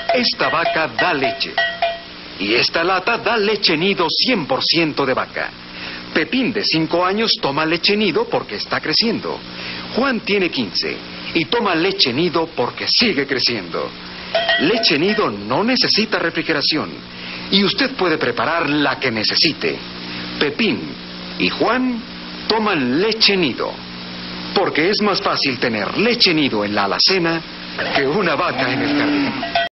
Esta vaca da leche. Y esta lata da leche nido 100% de vaca. Pepín, de 5 años, toma leche nido porque está creciendo. Juan tiene 15 y toma leche nido porque sigue creciendo. Leche nido no necesita refrigeración y usted puede preparar la que necesite. Pepín y Juan toman leche nido porque es más fácil tener leche nido en la alacena que una vaca en el jardín.